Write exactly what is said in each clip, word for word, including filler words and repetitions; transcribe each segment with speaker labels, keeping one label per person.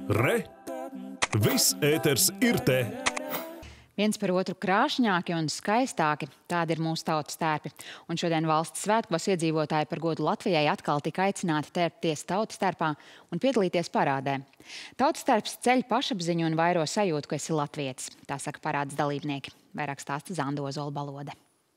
Speaker 1: Re! Viss ēters ir te!
Speaker 2: Viens par otru krāšņāki un skaistāki, tādi ir mūsu tautas tērpi. Un šodien valsts svētkos iedzīvotāji par godu Latvijai atkal tika aicināti tērpties tautas tērpā un piedalīties parādē. Tautas tērps ceļ pašapziņu un vairo sajūtu, ka esi latvietis. Tā saka parādes dalībnieki. Vairāk stāsta Zanda Ozola-Balode.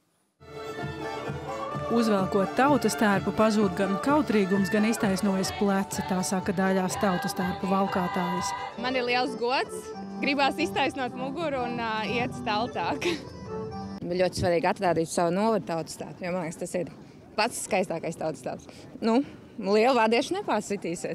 Speaker 3: Uzvelkot tautas tērpu, pazūd gan kautrīgums, gan iztaisnojas pleci, tā saka daļās tautas tērpu valkātājas.
Speaker 4: Man ir liels gods, gribās iztaisnot muguru un uh, iet staltāk.
Speaker 5: Ļoti svarīgi atrādīt savu novadu tautas tērpu, jo man liekas, tas ir pats skaistākais tautas tērps. Nu, lielu vārdiešu nepārsitīsiet.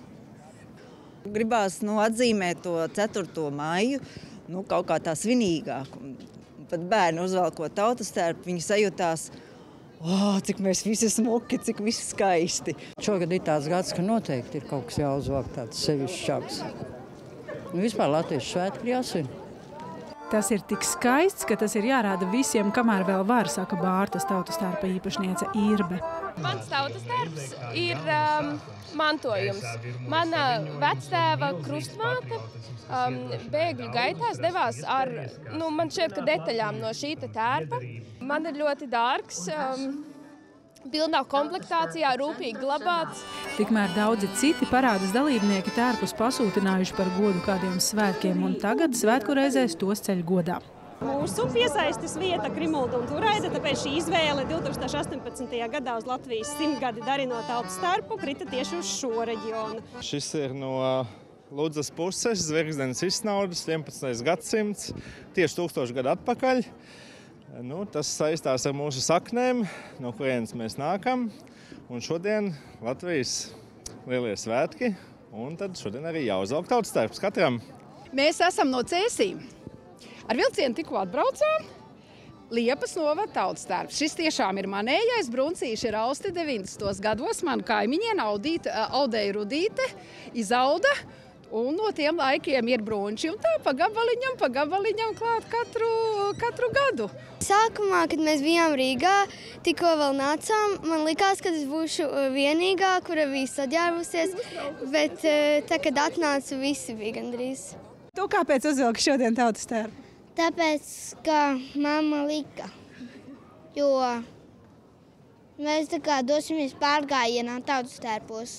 Speaker 6: Gribās nu, atzīmēt to ceturto maiju, nu, kaut kā tā svinīgāk. Pat bērni uzvelkot tautas tērpu, viņi sajūtās, oh, cik mēs visi smuki, cik visi skaisti.
Speaker 7: Šogad ir tāds gads, ka noteikti ir kaut kas jāuzvāk tāds sevišķāks. Nu, vispār latviešu svētki ir jāsvin.
Speaker 3: Tas ir tik skaists, ka tas ir jārāda visiem, kamēr vēl var, saka Bārtas tautas tērpa īpašniece Irbe.
Speaker 4: Mans tautas tērps ir um, mantojums. Mana vectēva krustmāte um, bēgļu gaitās devās ar, nu, man šķiet, ka detaļām no šī tērpa. Man ir ļoti dārgs, um, pilnā komplektācijā, rūpīgi glabāts.
Speaker 3: Tikmēr daudzi citi parādes dalībnieki tērpus pasūtinājuši par godu kādiem svētkiem, un tagad svētku reizēs tos ceļ godā.
Speaker 8: Mūsu piesaistes vieta Krimulda un Turaide, tāpēc šī izvēle divi tūkstoši astoņpadsmitajā gadā uz Latvijas simtgadi darinot tautas tērpu krita tieši uz šo reģionu.
Speaker 9: Šis ir no Ludzas puses, Zvirgzdenes izsnaudas, vienpadsmitais gadsimts, tieši tūkstošu gadu atpakaļ. Nu, tas saistās ar mūsu saknēm, no kurienes mēs nākam. Un šodien Latvijas lielie svētki, un tad šodien arī jāuzvelk tautas tērps katram.
Speaker 10: Mēs esam no Cēsīm. Ar vilcienu tikko atbraucām. Liepas novada tautas tērps. Šis tiešām ir manējais. Bruncīši ir austi deviņdesmitajos gados. Man kaimiņien audīta, audēja Rudīte, izauda. Un no tiem laikiem ir brunči. Un tā pa gabaliņam, pa gabaliņam klāt katru, katru gadu.
Speaker 11: Sākumā, kad mēs bijām Rīgā, tikko vēl nācām, man likās, ka es būšu vienīgā, kura bija saģērbusies. Bet tā, kad atnācu, visi bija gandrīz.
Speaker 8: Tu kāpēc uzvelki šodien tautas tērpu?
Speaker 11: Tāpēc, ka mamma lika, jo mēs tā kā dosimies pārgājienā tautas tērpos.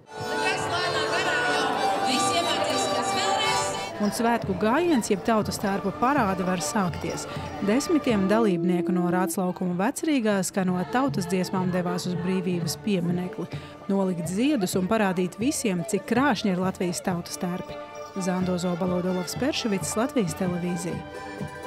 Speaker 3: Un svētku gājiens, jeb tautas tērpa parāde var sākties. Desmitiem dalībnieku no Rātslaukuma Vecrīgās, kā no tautas dziesmām devās uz brīvības pieminekli, nolikt ziedus un parādīt visiem, cik krāšņi ir Latvijas tautas tērpi. Zanda Ozola-Balode, Olavs Perševits, Latvijas televīzija.